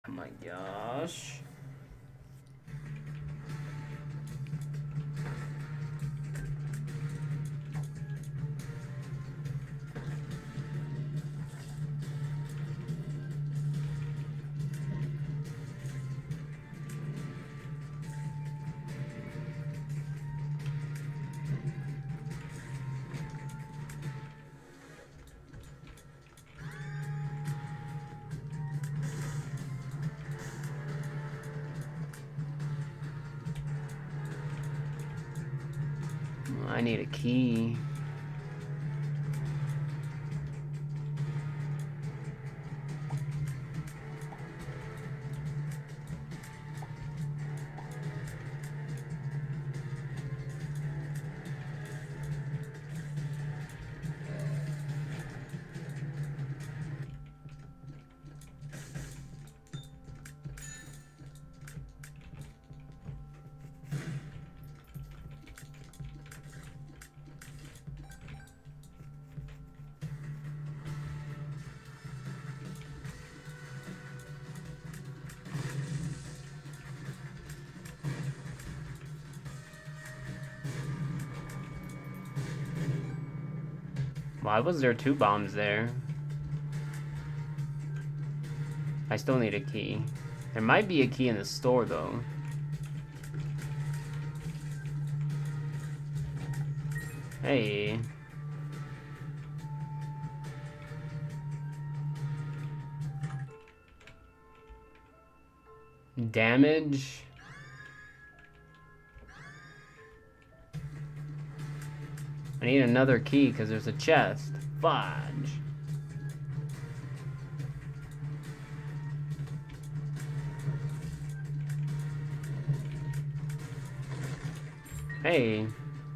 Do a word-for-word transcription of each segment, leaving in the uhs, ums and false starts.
Oh my gosh. I need a key. Why was there two bombs there? I still need a key. There might be a key in the store, though. Hey. Damage. I need another key because there's a chest. Fudge. Hey.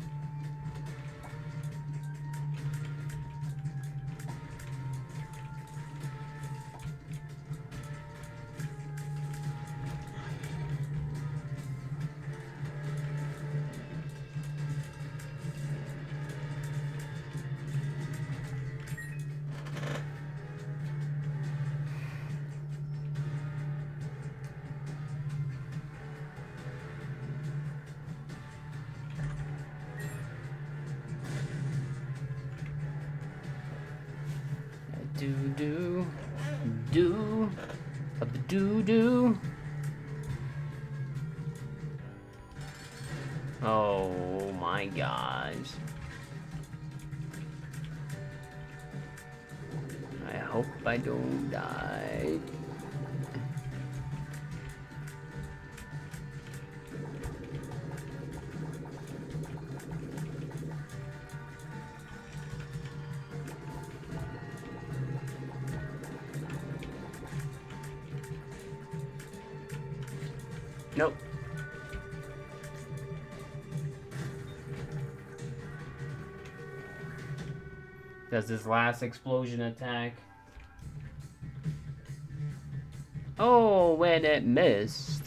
Do do do a do do. Oh my gosh. I hope I don't die. Nope. Does this last explosion attack? Oh, when it missed.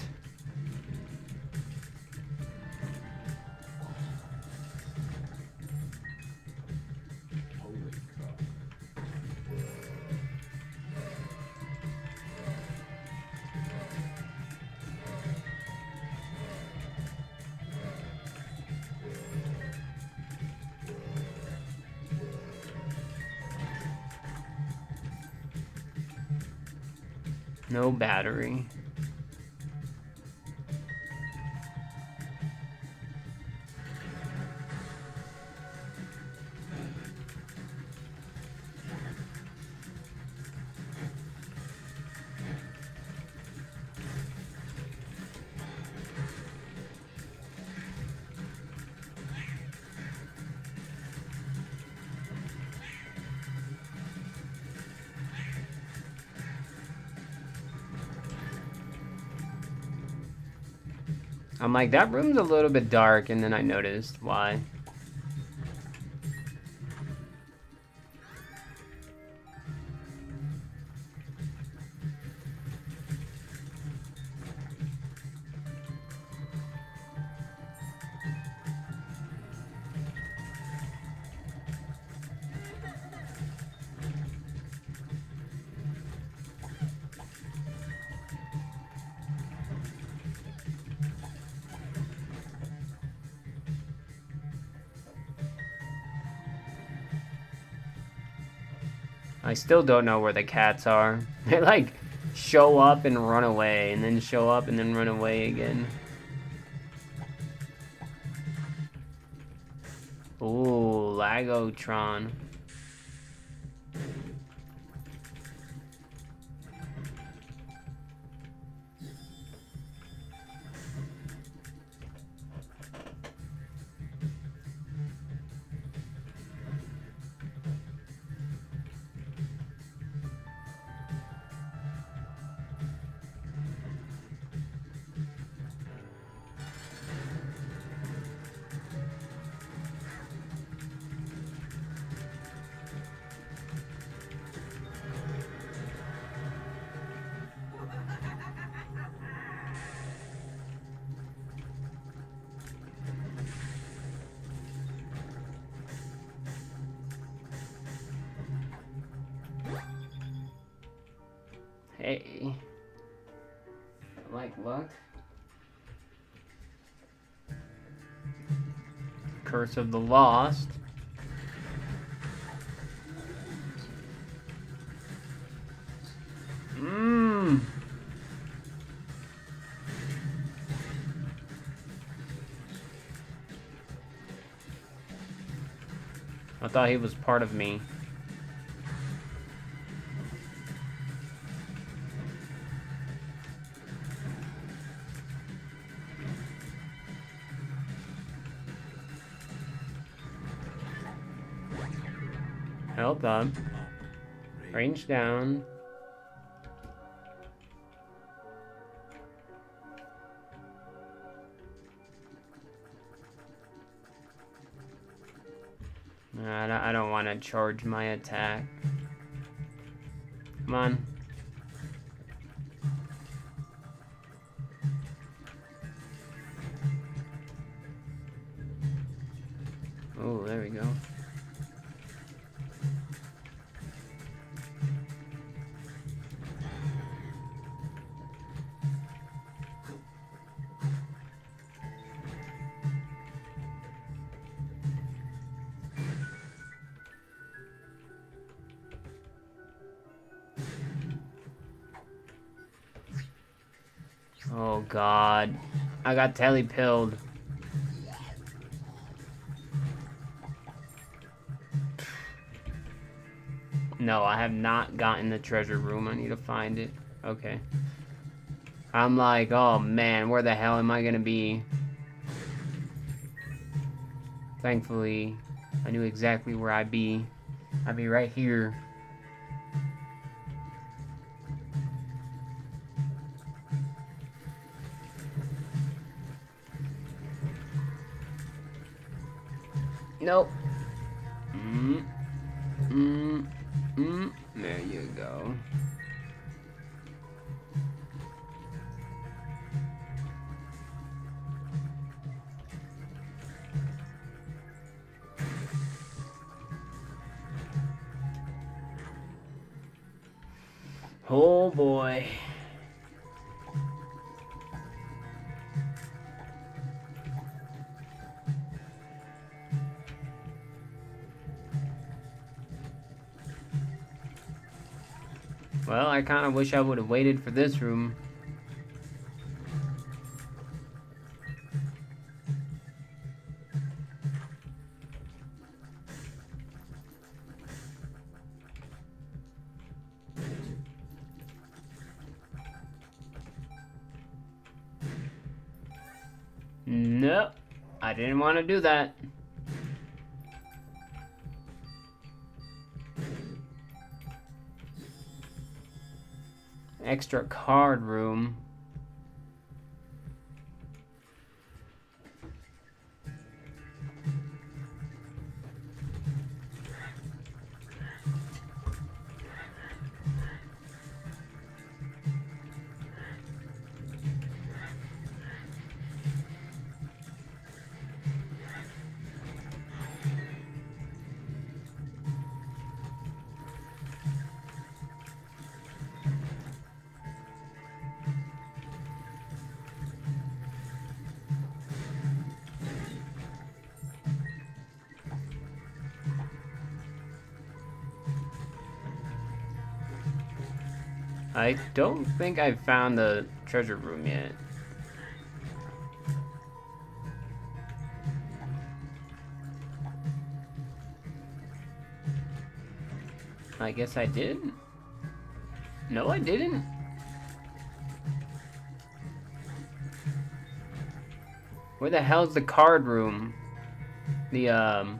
No battery. I'm like, that room's a little bit dark, and then I noticed why. I still don't know where the cats are. They like show up and run away, and then show up and then run away again. Ooh, Lagotron. Hey, like luck. Curse of the Lost. Mmm. I thought he was part of me. Health up. Range down. I don't, I don't want to charge my attack. Come on. Oh, there we go. Oh God, I got telly-pilled. No, I have not gotten the treasure room. I need to find it. Okay. I'm like, oh man, where the hell am I gonna be? Thankfully, I knew exactly where I'd be. I'd be right here. Nope. Mm, mm, mm. There you go. Oh boy. Well, I kind of wish I would have waited for this room. Nope, I didn't want to do that. Extra card room. I don't think I've found the treasure room yet. I guess I did. No, I didn't. Where the hell's the card room? The, um...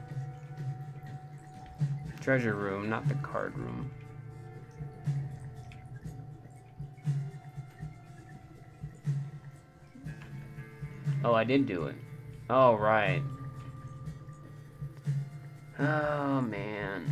treasure room, not the card room. Oh, I did do it. Oh, right. Oh, man.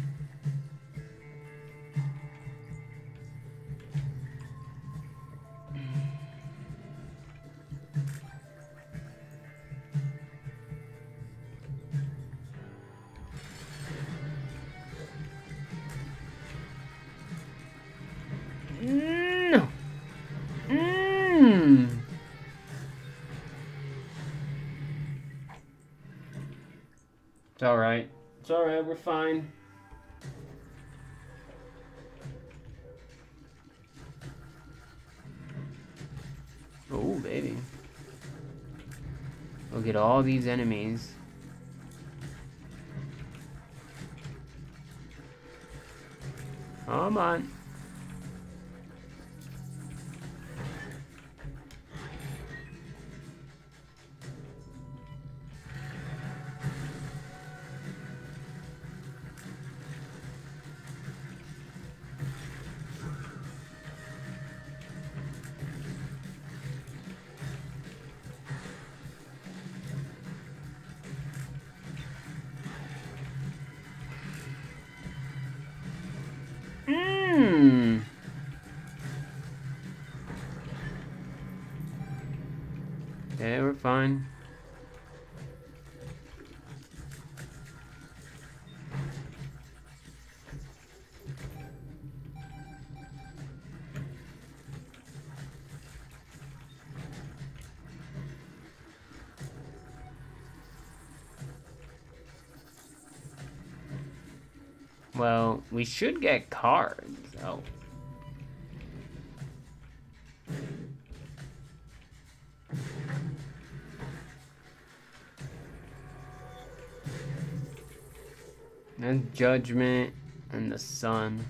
No. Mmm. It's alright. It's alright, we're fine. Oh, baby. Look at all these enemies. Come on. Mmm. Yeah, we're fine. Well, we should get cards. Oh. And Judgment and the Sun.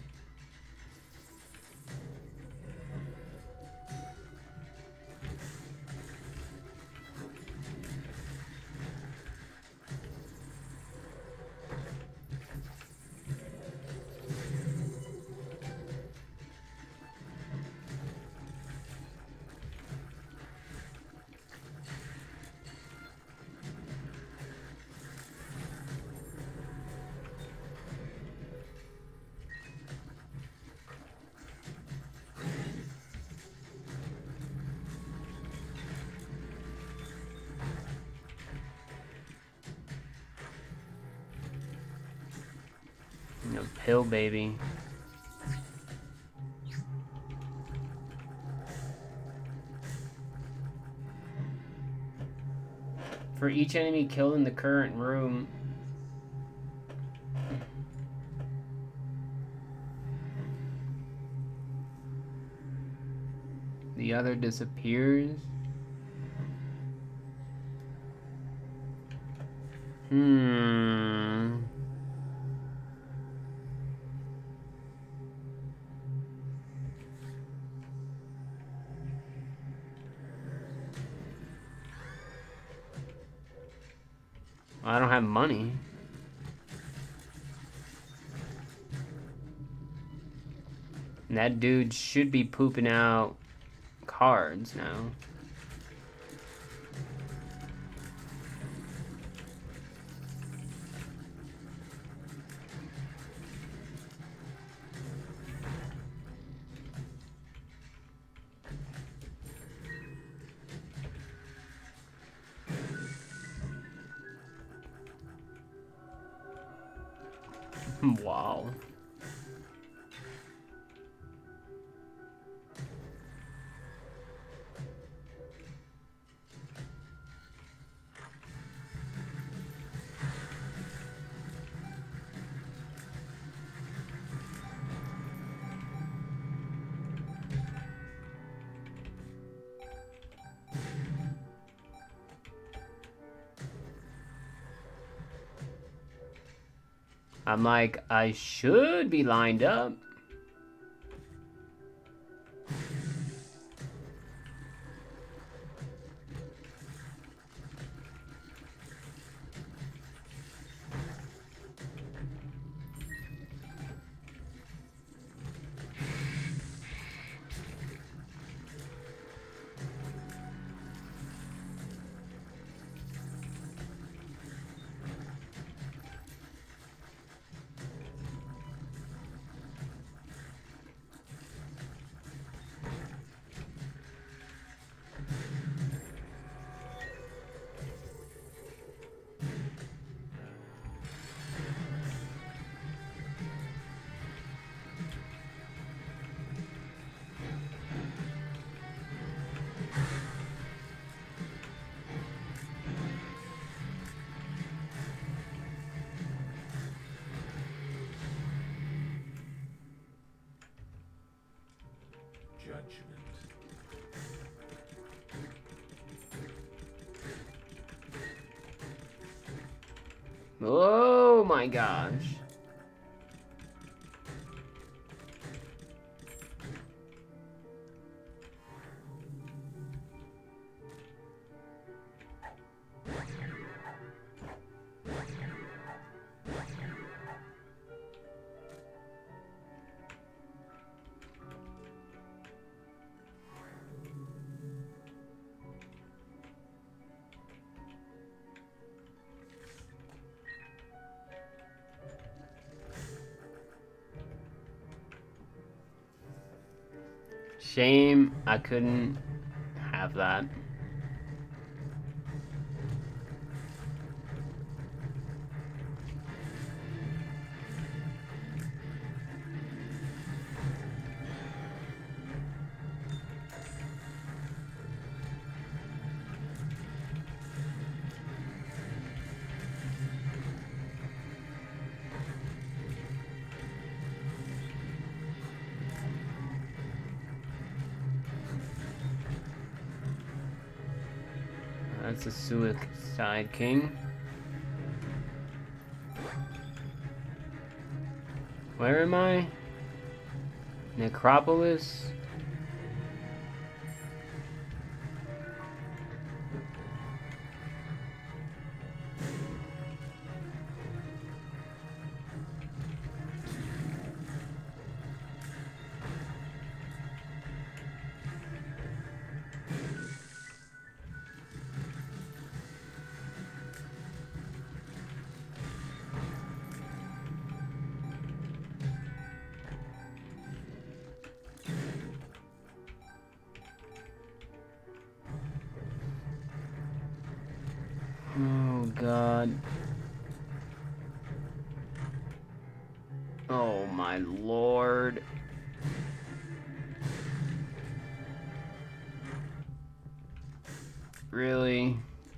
No pill, baby. For each enemy killed in the current room, the other disappears. Hmm. I don't have money. And that dude should be pooping out cards now. Wow. I'm like, I should be lined up. Oh my gosh. Shame I couldn't have that. That's a Suicide King. Where am I? Necropolis? Oh God. Oh my Lord. Really?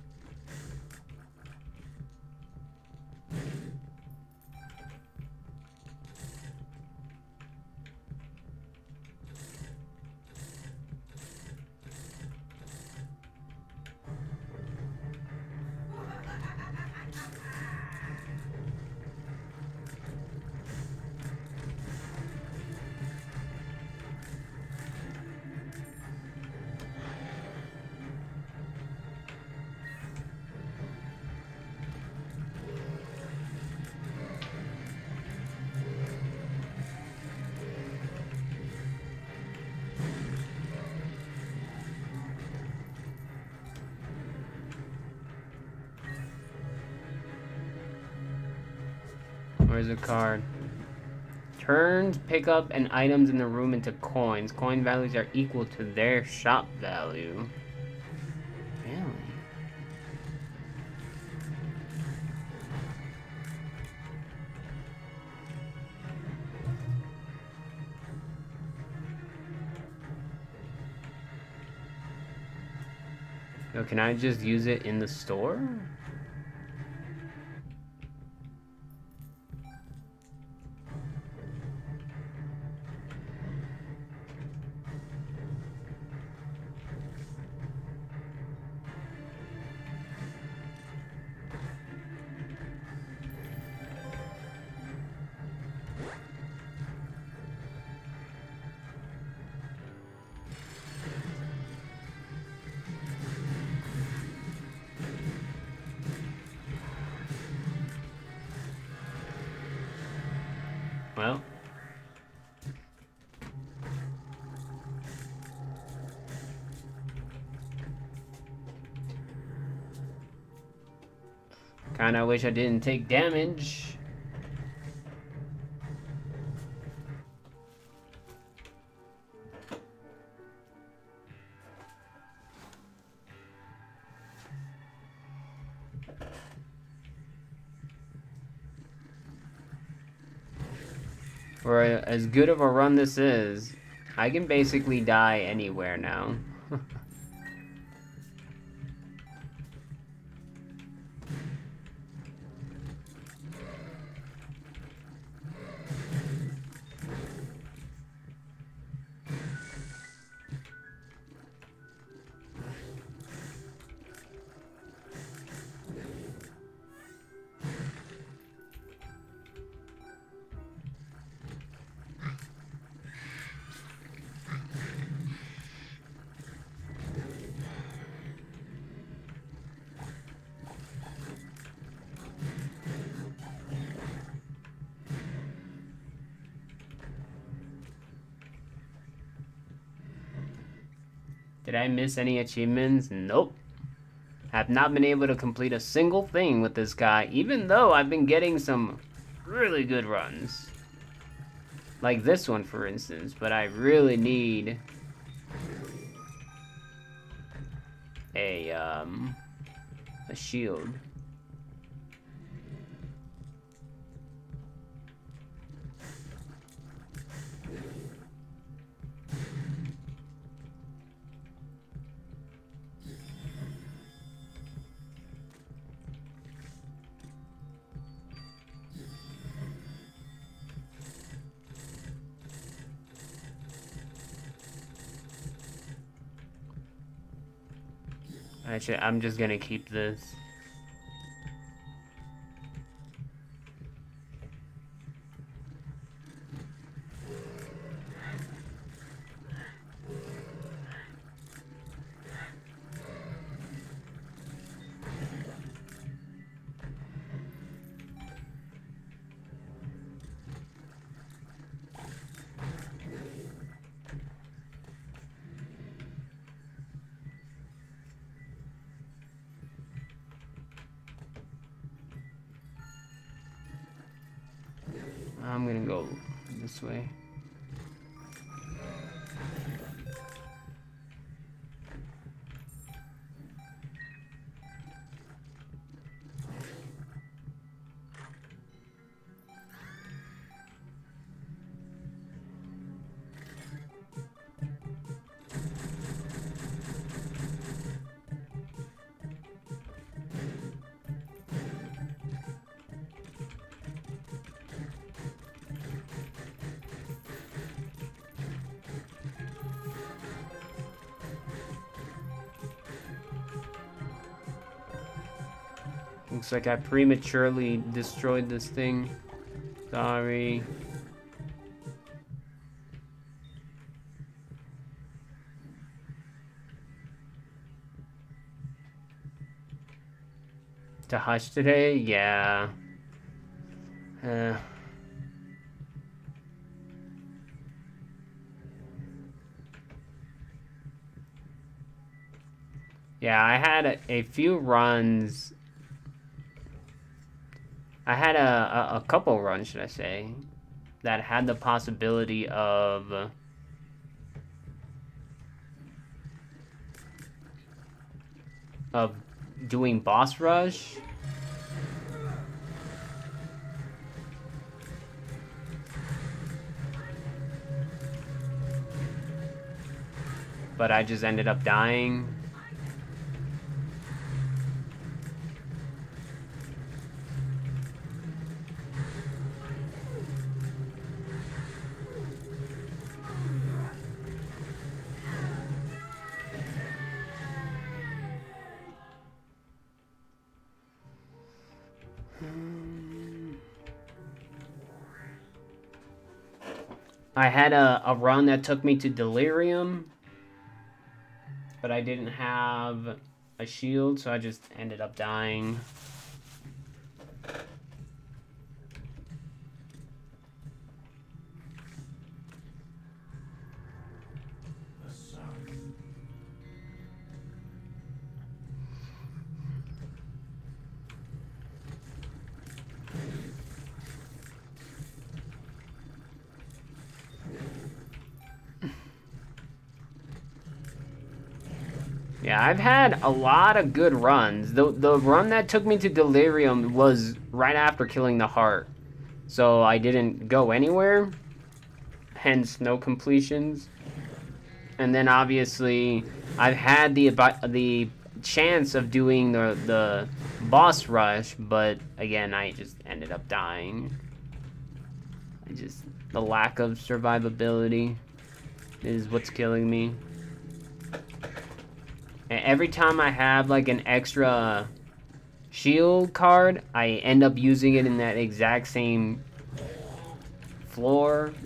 Where's the card? Turns pick up and items in the room into coins. Coin values are equal to their shop value. Really? So can I just use it in the store? Kinda wish I didn't take damage. For as good of a run this is, I can basically die anywhere now. Did I miss any achievements? Nope. Have not been able to complete a single thing with this guy, even though I've been getting some really good runs. Like this one, for instance, but I really need a, um, a shield. Actually, I'm just gonna keep this. I'm gonna go this way. Looks like I prematurely destroyed this thing. Sorry. To Hush today? Yeah. Uh. Yeah, I had a, a few runs. I had a, a, a couple runs, should I say, that had the possibility of of doing boss rush. But I just ended up dying. I had a, a run that took me to Delirium, but I didn't have a shield, so I just ended up dying. Yeah, I've had a lot of good runs. The the run that took me to Delirium was right after killing the heart. So I didn't go anywhere. Hence, no completions. And then obviously, I've had the the chance of doing the, the boss rush, but again, I just ended up dying. I just, the lack of survivability is what's killing me. And every time I have like an extra shield card, I end up using it in that exact same floor.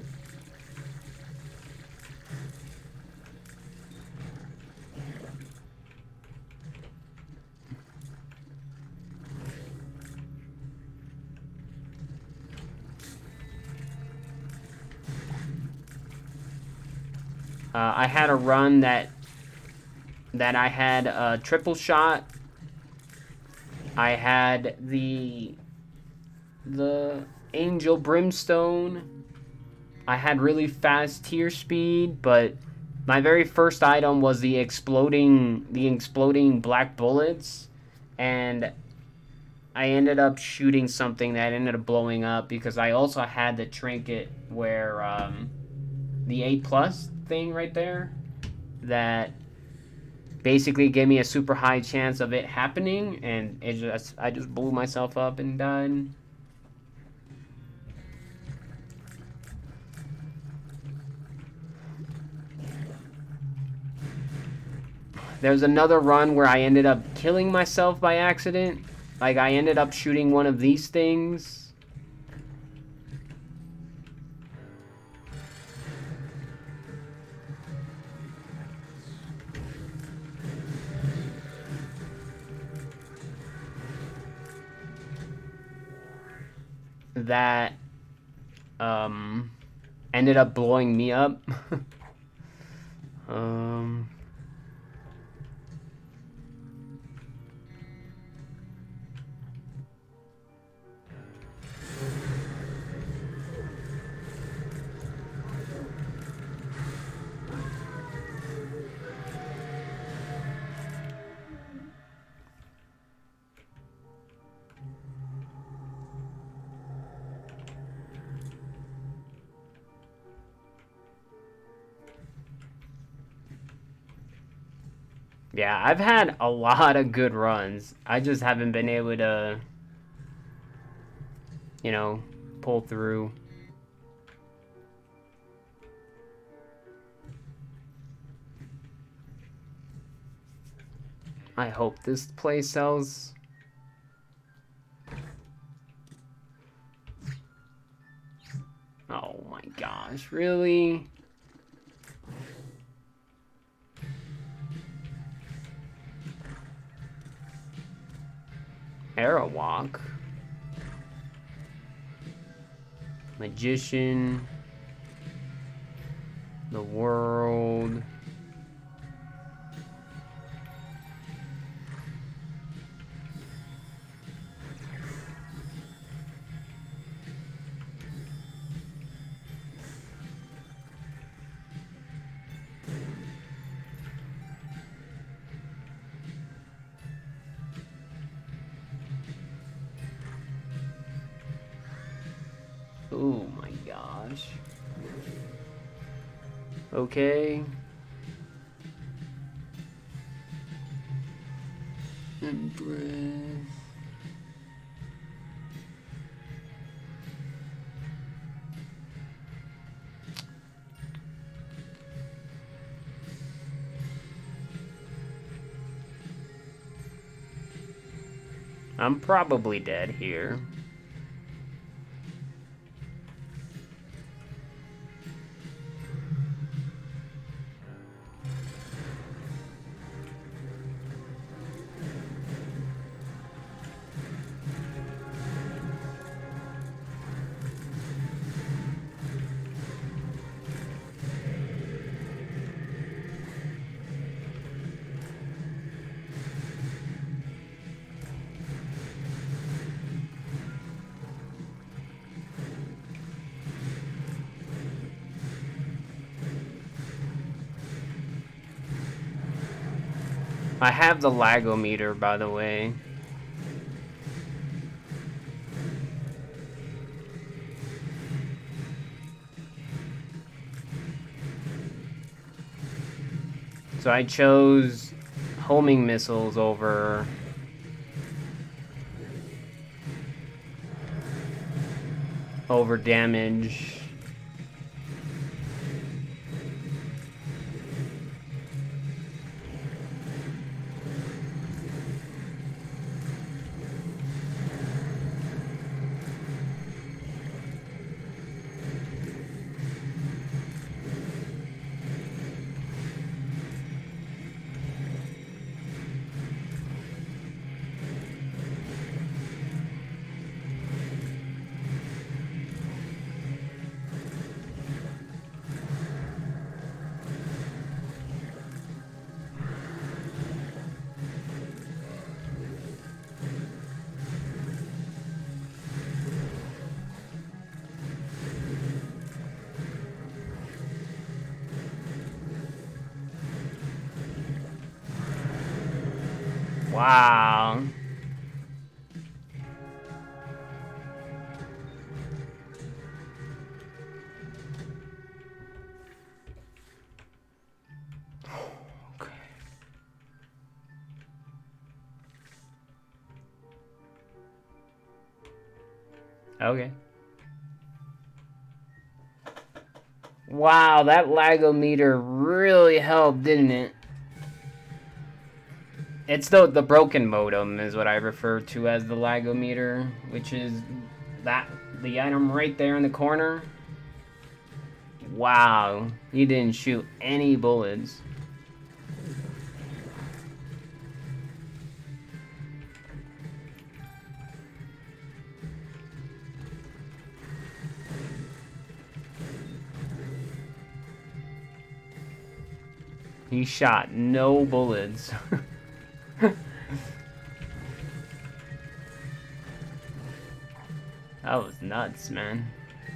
Uh, I had a run that that I had a triple shot. I had the the Angel Brimstone. I had really fast tier speed, but my very first item was the exploding the exploding black bullets, and I ended up shooting something that ended up blowing up because I also had the trinket where um, the A plus thing right there that basically gave me a super high chance of it happening, and it just I just blew myself up and died. There's another run where I ended up killing myself by accident. Like, I ended up shooting one of these things. That um, ended up blowing me up. um... Yeah, I've had a lot of good runs. I just haven't been able to, you know, pull through. I hope this place sells. Oh my gosh, really? Arawak. Magician. The world. Oh my gosh. Okay. Embrace. I'm probably dead here. I have the Lagometer, by the way. So I chose homing missiles over over damage. Wow. Okay. Okay. Wow, that Lagometer really helped, didn't it? It's the the broken modem is what I refer to as the Lagometer, which is that the item right there in the corner. Wow, he didn't shoot any bullets. He shot no bullets. That was nuts, man.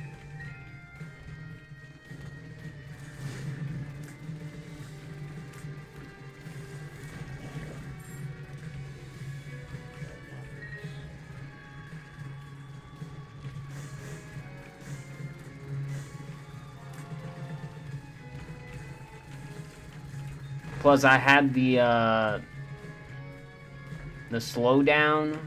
Plus, I had the uh, the slowdown.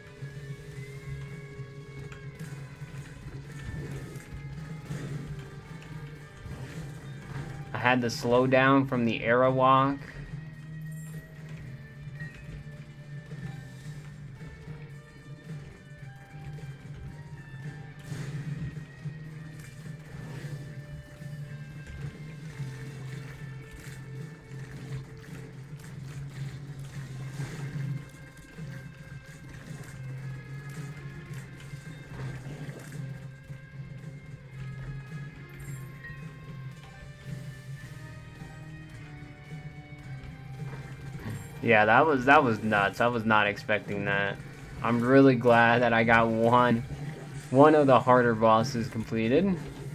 I had the slowdown from the Aerowalk. Yeah, that was that was nuts. I was not expecting that. I'm really glad that I got one one of the harder bosses completed.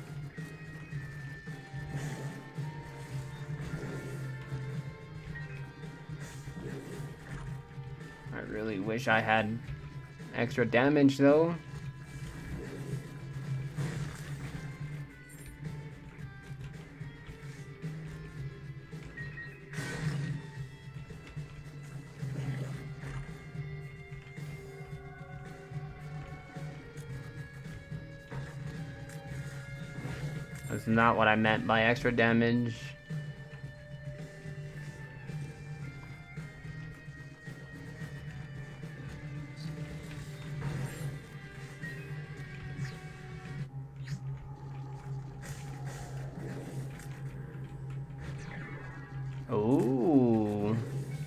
I really wish I had extra damage though. That's not what I meant by extra damage. Ooh.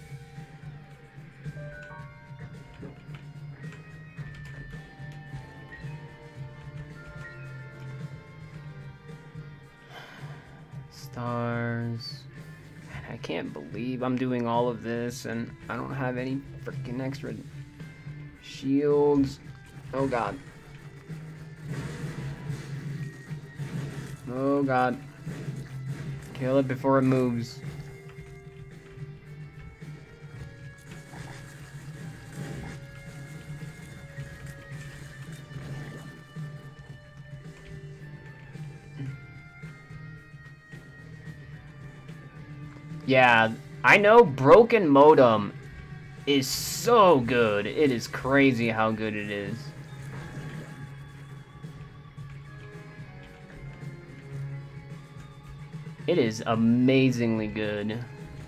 Stars. Man, I can't believe I'm doing all of this and I don't have any freaking extra shields. Oh god. Oh god. Kill it before it moves. Yeah, I know Broken Modem is so good. It is crazy how good it is. It is amazingly good.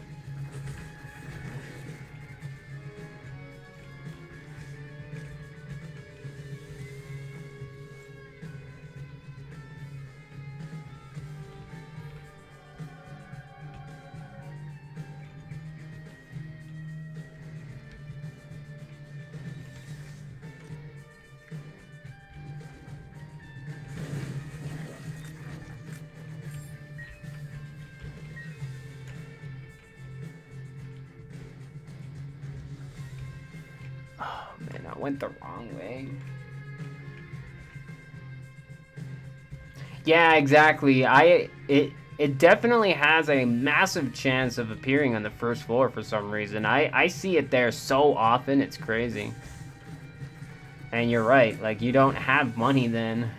Oh man, I went the wrong way. Yeah, exactly. I it it definitely has a massive chance of appearing on the first floor for some reason. I I see it there so often, it's crazy. And you're right, like you don't have money then.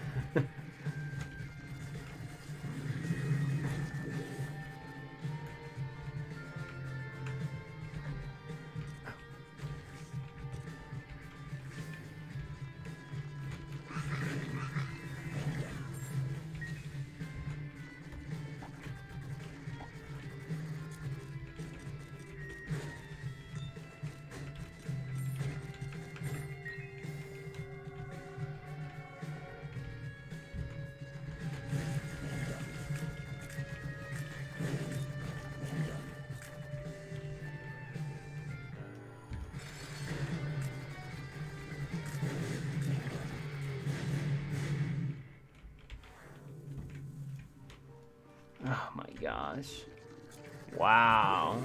Oh my gosh. Wow.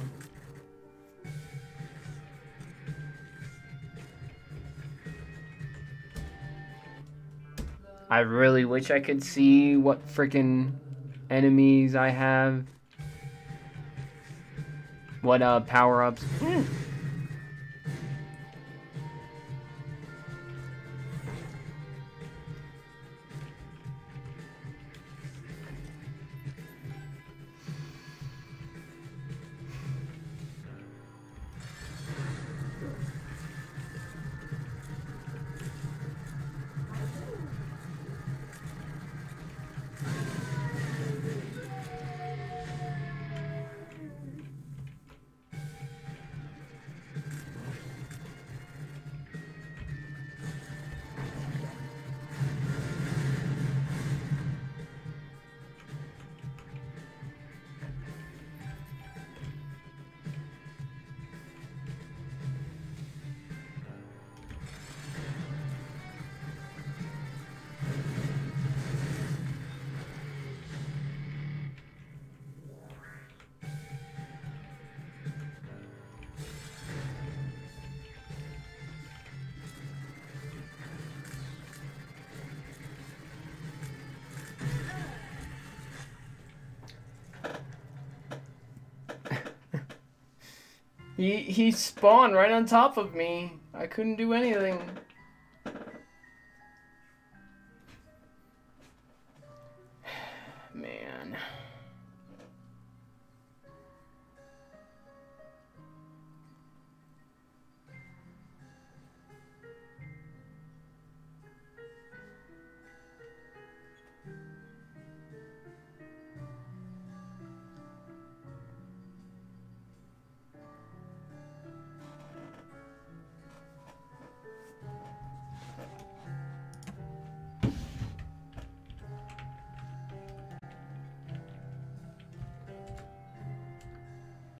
I really wish I could see what freaking enemies I have. What uh power-ups. Mm. He he spawned right on top of me. I couldn't do anything.